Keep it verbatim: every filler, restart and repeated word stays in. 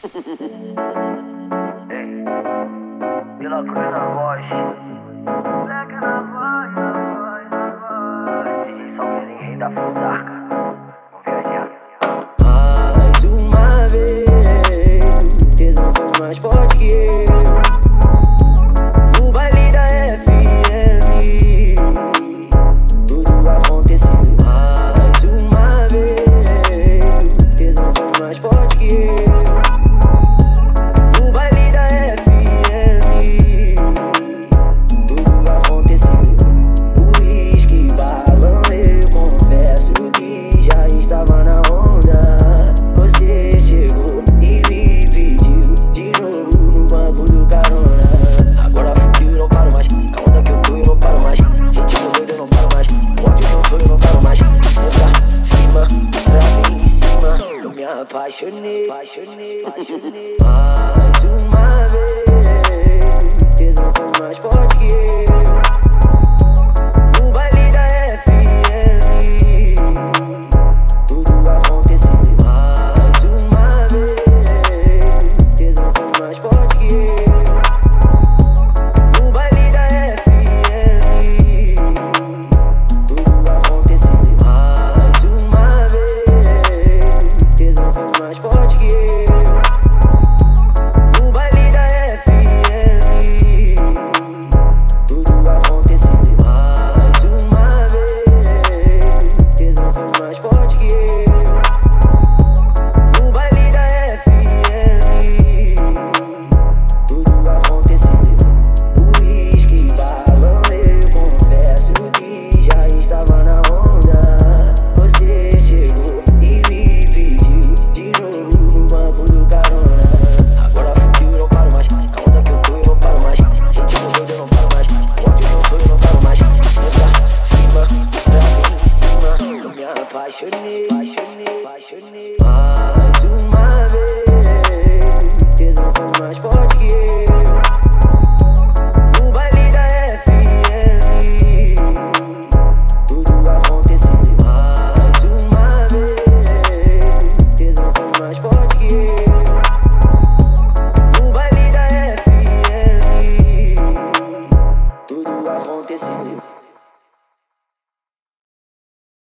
Ei, pela cruz na voz. Leque na voz, na voz, na voz. D J Salveirinho, rei da Fusarca. Vamos viajar. Mais uma vez, tesão foi mais forte que eu. No baile da F M, tudo aconteceu. Mais uma vez, tesão foi mais forte que eu. No baile da F M, tudo aconteceu. O uísque, balão, eu confesso que já estava na onda. Você chegou e me pediu de novo no banco do carona. Agora fui eu não paro mais, na onda que eu tô eu não paro mais. Gente doido eu não paro mais, o ódio que eu tô eu não paro mais. Senta, firma, trava em cima. Eu me apaixonei, apaixonei, apaixonei. Mais uma vez, tesão foi mais forte que eu. No baile da F M, tudo aconteceu. Mais uma vez, tesão foi mais forte que eu. No baile da F M, tudo aconteceu. Mais uma vez, tesão foi mais forte que eu. No baile da F M, tudo aconteceu. Mais uma vez, tesão foi mais forte que eu. No baile da F M, tudo aconteceu. O uísque, balão, eu confesso que já estava na onda. Você chegou e me pediu de novo no banco do carona. Agora fui eu não paro mais, na onda que eu tô eu não paro mais. Gente doido eu não paro mais, o ódio que eu tô eu não paro mais. Senta, firma, trava em cima. Eu me apaixonei, apaixonei, apaixonei.